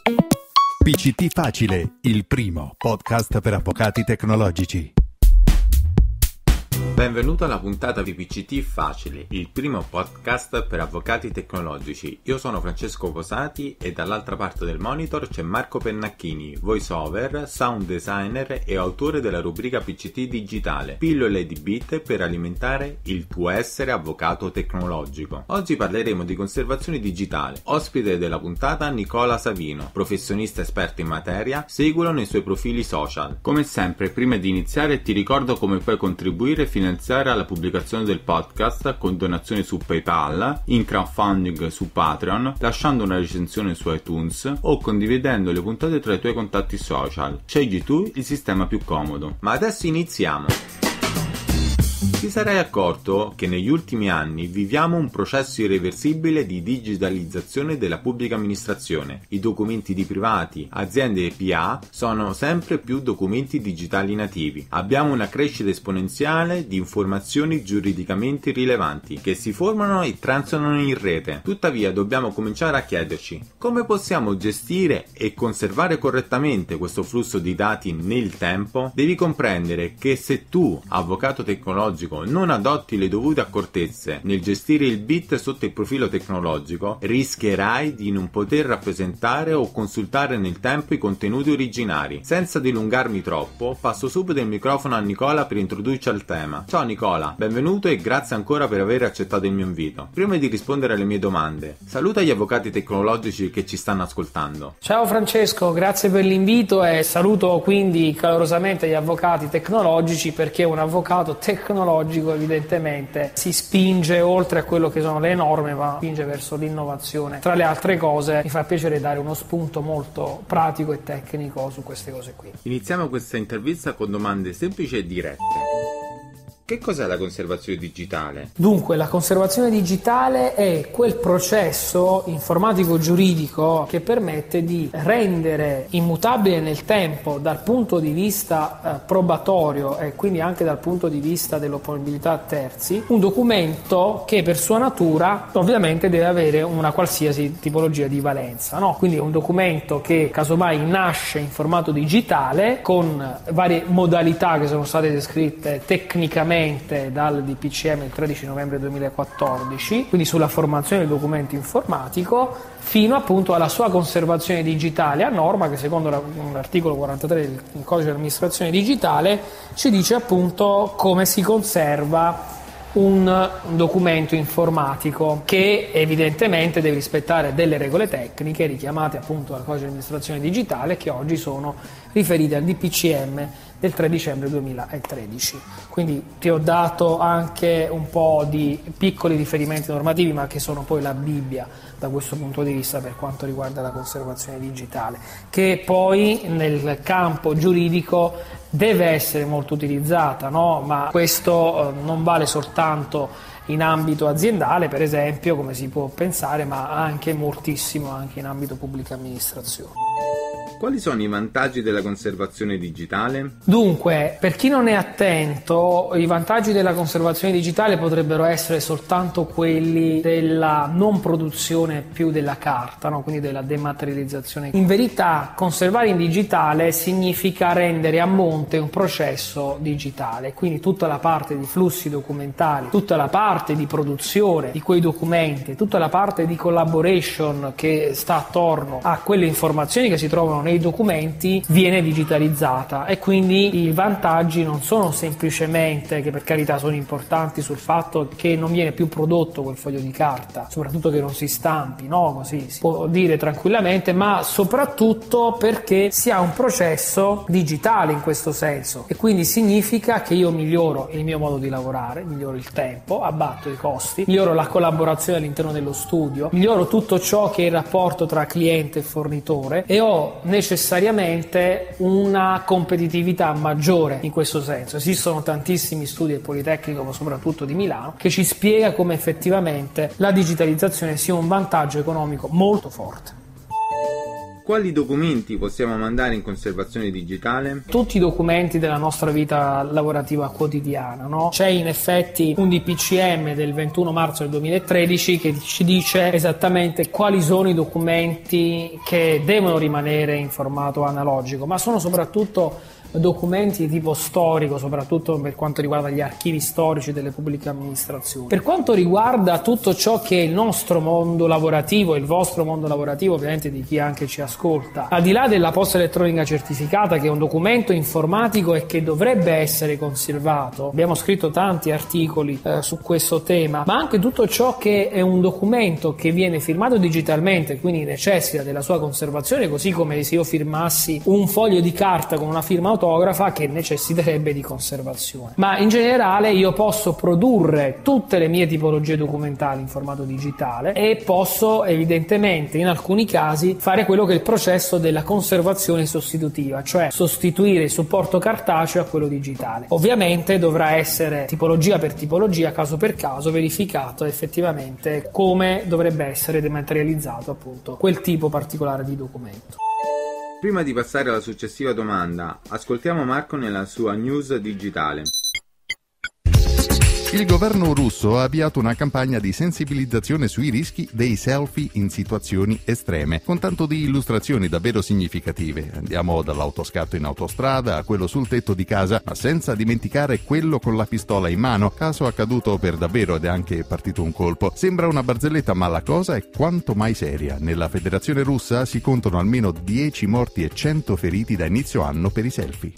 PCT Facile, il primo podcast per avvocati tecnologici. Benvenuto alla puntata di PCT Facile, il primo podcast per avvocati tecnologici. Io sono Francesco Posati e dall'altra parte del monitor c'è Marco Pennacchini, voiceover, sound designer e autore della rubrica PCT Digitale, pillole di bit per alimentare il tuo essere avvocato tecnologico. Oggi parleremo di conservazione digitale. Ospite della puntata Nicola Savino, professionista esperto in materia, seguilo nei suoi profili social. Come sempre, prima di iniziare ti ricordo come puoi contribuire e finanziare alla pubblicazione del podcast con donazioni su PayPal, in crowdfunding su Patreon, lasciando una recensione su iTunes o condividendo le puntate tra i tuoi contatti social. Scegli tu il sistema più comodo. Ma adesso iniziamo! Ti sarai accorto che negli ultimi anni viviamo un processo irreversibile di digitalizzazione della pubblica amministrazione. I documenti di privati, aziende e PA sono sempre più documenti digitali nativi. Abbiamo una crescita esponenziale di informazioni giuridicamente rilevanti che si formano e transitano in rete. Tuttavia dobbiamo cominciare a chiederci come possiamo gestire e conservare correttamente questo flusso di dati nel tempo. Devi comprendere che se tu, avvocato tecnologico, non adotti le dovute accortezze nel gestire il bit sotto il profilo tecnologico, rischierai di non poter rappresentare o consultare nel tempo i contenuti originari. Senza dilungarmi troppo, passo subito il microfono a Nicola per introdurci al tema. Ciao Nicola, benvenuto e grazie ancora per aver accettato il mio invito. Prima di rispondere alle mie domande, saluta gli avvocati tecnologici che ci stanno ascoltando. Ciao Francesco, grazie per l'invito e saluto quindi calorosamente gli avvocati tecnologici, perché un avvocato tecnologico evidentemente si spinge oltre a quello che sono le norme, ma spinge verso l'innovazione. Tra le altre cose mi fa piacere dare uno spunto molto pratico e tecnico su queste cose qui. Iniziamo questa intervista con domande semplici e dirette. Che cos'è la conservazione digitale? Dunque, la conservazione digitale è quel processo informatico-giuridico che permette di rendere immutabile nel tempo dal punto di vista probatorio e quindi anche dal punto di vista dell'opponibilità a terzi un documento che per sua natura ovviamente deve avere una qualsiasi tipologia di valenza, no? Quindi è un documento che casomai nasce in formato digitale con varie modalità che sono state descritte tecnicamente dal DPCM il 13 novembre 2014, quindi sulla formazione del documento informatico, fino appunto alla sua conservazione digitale a norma che secondo l'articolo 43 del codice dell'amministrazione digitale ci dice appunto come si conserva un documento informatico, che evidentemente deve rispettare delle regole tecniche richiamate appunto dal codice dell'amministrazione digitale, che oggi sono riferite al DPCM del 3 dicembre 2013. Quindi ti ho dato anche un po' di piccoli riferimenti normativi, ma che sono poi la Bibbia da questo punto di vista per quanto riguarda la conservazione digitale, che poi nel campo giuridico deve essere molto utilizzata, no? Ma questo non vale soltanto in ambito aziendale, per esempio, come si può pensare, ma anche moltissimo anche in ambito pubblica amministrazione. Quali sono i vantaggi della conservazione digitale? Dunque, per chi non è attento, i vantaggi della conservazione digitale potrebbero essere soltanto quelli della non produzione più della carta, no? Quindi della dematerializzazione. In verità, conservare in digitale significa rendere a monte un processo digitale, quindi tutta la parte di flussi documentali, tutta la parte di produzione di quei documenti, tutta la parte di collaboration che sta attorno a quelle informazioni che si trovano nei documenti viene digitalizzata, e quindi i vantaggi non sono semplicemente, che per carità sono importanti, sul fatto che non viene più prodotto quel foglio di carta, soprattutto che non si stampi, no? Così si può dire tranquillamente, ma soprattutto perché si ha un processo digitale in questo senso, e quindi significa che io miglioro il mio modo di lavorare, miglioro il tempo, abbatto i costi, miglioro la collaborazione all'interno dello studio, miglioro tutto ciò che è il rapporto tra cliente e fornitore, e ho necessariamente una competitività maggiore in questo senso. Esistono tantissimi studi del Politecnico, ma soprattutto di Milano, che ci spiega come effettivamente la digitalizzazione sia un vantaggio economico molto forte. quali documenti possiamo mandare in conservazione digitale? Tutti i documenti della nostra vita lavorativa quotidiana, no? C'è in effetti un DPCM del 21 marzo del 2013 che ci dice esattamente quali sono i documenti che devono rimanere in formato analogico, ma sono soprattutto documenti di tipo storico, soprattutto per quanto riguarda gli archivi storici delle pubbliche amministrazioni. Per quanto riguarda tutto ciò che è il nostro mondo lavorativo e il vostro mondo lavorativo, ovviamente di chi anche ci ascolta, al di là della posta elettronica certificata, che è un documento informatico e che dovrebbe essere conservato, abbiamo scritto tanti articoli su questo tema, ma anche tutto ciò che è un documento che viene firmato digitalmente, quindi necessita della sua conservazione, così come se io firmassi un foglio di carta con una firma autografa che necessiterebbe di conservazione. Ma in generale io posso produrre tutte le mie tipologie documentali in formato digitale e posso evidentemente in alcuni casi fare quello che è il processo della conservazione sostitutiva, cioè sostituire il supporto cartaceo a quello digitale. Ovviamente dovrà essere tipologia per tipologia, caso per caso, verificato effettivamente come dovrebbe essere dematerializzato appunto quel tipo particolare di documento. Prima di passare alla successiva domanda, ascoltiamo Marco nella sua news digitale. Il governo russo ha avviato una campagna di sensibilizzazione sui rischi dei selfie in situazioni estreme, con tanto di illustrazioni davvero significative. Andiamo dall'autoscatto in autostrada a quello sul tetto di casa, ma senza dimenticare quello con la pistola in mano, caso accaduto per davvero ed è anche partito un colpo. Sembra una barzelletta, ma la cosa è quanto mai seria. Nella Federazione Russa si contano almeno 10 morti e 100 feriti da inizio anno per i selfie.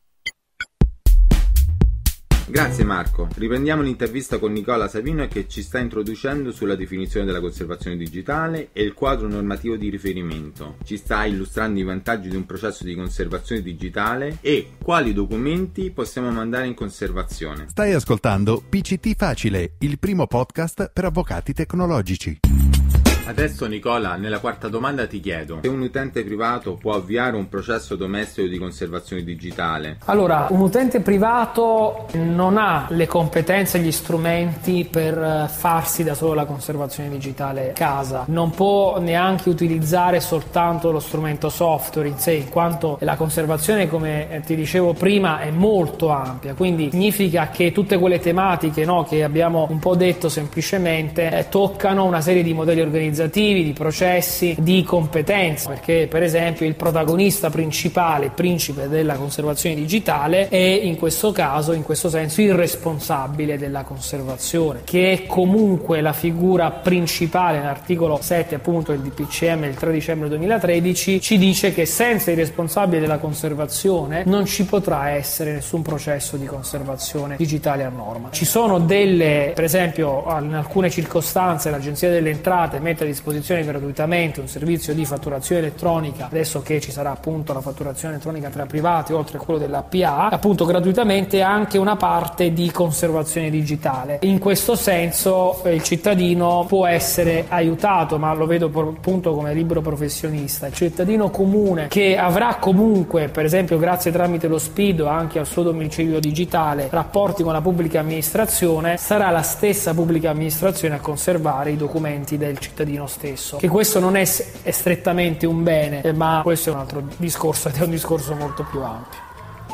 Grazie Marco. Riprendiamo l'intervista con Nicola Savino che ci sta introducendo sulla definizione della conservazione digitale e il quadro normativo di riferimento. Ci sta illustrando i vantaggi di un processo di conservazione digitale e quali documenti possiamo mandare in conservazione. Stai ascoltando PCT Facile, il primo podcast per avvocati tecnologici. Adesso Nicola, nella quarta domanda ti chiedo: se un utente privato può avviare un processo domestico di conservazione digitale? Allora, un utente privato non ha le competenze e gli strumenti per farsi da solo la conservazione digitale a casa, non può neanche utilizzare soltanto lo strumento software in sé, in quanto la conservazione, come ti dicevo prima, è molto ampia, quindi significa che tutte quelle tematiche, no, che abbiamo un po' detto semplicemente toccano una serie di modelli organizzativi, di processi, di competenze, perché per esempio il protagonista principale, principe della conservazione digitale è in questo caso, in questo senso, il responsabile della conservazione, che è comunque la figura principale. Nell'articolo 7 appunto del DPCM del 3 dicembre 2013 ci dice che senza il responsabile della conservazione non ci potrà essere nessun processo di conservazione digitale a norma. Ci sono per esempio in alcune circostanze l'Agenzia delle Entrate mette a disposizione gratuitamente un servizio di fatturazione elettronica, adesso che ci sarà appunto la fatturazione elettronica tra privati oltre a quello della PA, appunto gratuitamente anche una parte di conservazione digitale. In questo senso il cittadino può essere aiutato, ma lo vedo appunto come libero professionista. Il cittadino comune che avrà comunque, per esempio grazie tramite lo SPID anche al suo domicilio digitale, rapporti con la pubblica amministrazione, sarà la stessa pubblica amministrazione a conservare i documenti del cittadino stesso, che questo non è strettamente un bene, ma questo è un altro discorso ed è un discorso molto più ampio.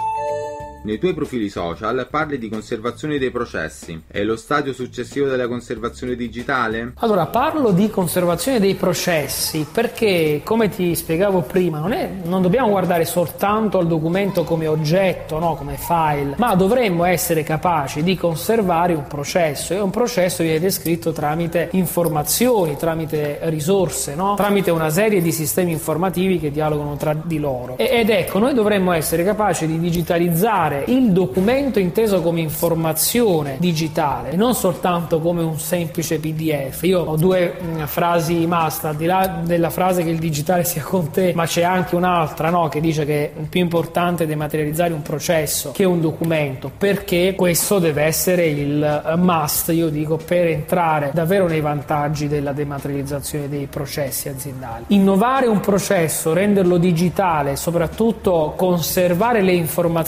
Nei tuoi profili social parli di conservazione dei processi. È lo stadio successivo della conservazione digitale? Allora, parlo di conservazione dei processi perché, come ti spiegavo prima, non dobbiamo guardare soltanto al documento come oggetto, no, come file, ma dovremmo essere capaci di conservare un processo, e un processo viene descritto tramite informazioni, tramite risorse, no? Tramite una serie di sistemi informativi che dialogano tra di loro. Ed ecco, noi dovremmo essere capaci di digitalizzare il documento inteso come informazione digitale e non soltanto come un semplice PDF. Io ho due frasi must, al di là della frase che il digitale sia con te, ma c'è anche un'altra, no, che dice che è più importante dematerializzare un processo che un documento, perché questo deve essere il must, io dico, per entrare davvero nei vantaggi della dematerializzazione dei processi aziendali. Innovare un processo, renderlo digitale, soprattutto conservare le informazioni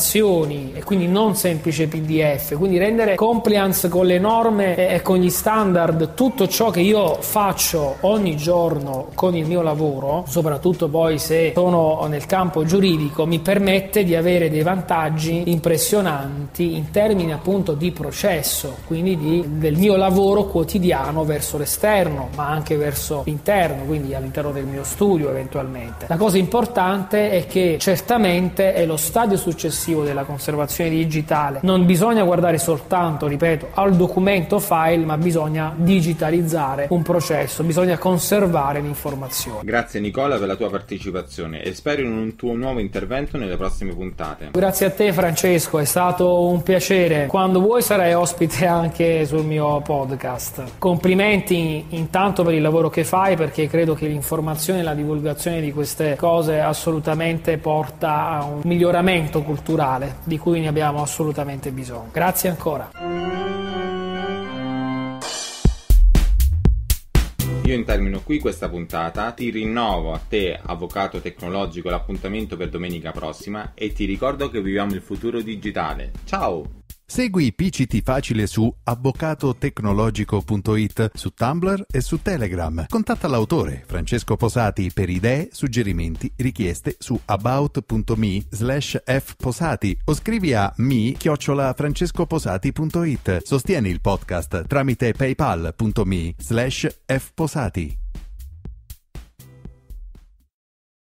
istruzioni e quindi non semplice PDF, quindi rendere compliance con le norme e con gli standard tutto ciò che io faccio ogni giorno con il mio lavoro, soprattutto poi se sono nel campo giuridico, mi permette di avere dei vantaggi impressionanti in termini appunto di processo, quindi del mio lavoro quotidiano verso l'esterno, ma anche verso l'interno, quindi all'interno del mio studio eventualmente. La cosa importante è che certamente è lo stadio successivo della conservazione digitale. Non bisogna guardare soltanto, ripeto, al documento file, ma bisogna digitalizzare un processo, bisogna conservare l'informazione. Grazie Nicola per la tua partecipazione e spero in un tuo nuovo intervento nelle prossime puntate. Grazie a te Francesco, è stato un piacere. Quando vuoi sarai ospite anche sul mio podcast. Complimenti intanto per il lavoro che fai, perché credo che l'informazione e la divulgazione di queste cose assolutamente porta a un miglioramento culturale di cui ne abbiamo assolutamente bisogno. Grazie ancora. Io termino qui questa puntata, ti rinnovo a te, avvocato tecnologico, l'appuntamento per domenica prossima e ti ricordo che viviamo il futuro digitale. Ciao! Segui PCT Facile su avvocatotecnologico.it, su Tumblr e su Telegram. Contatta l'autore Francesco Posati per idee, suggerimenti, richieste su about.me/fposati o scrivi a mi@francescoposati.it. Sostieni il podcast tramite paypal.me/fposati.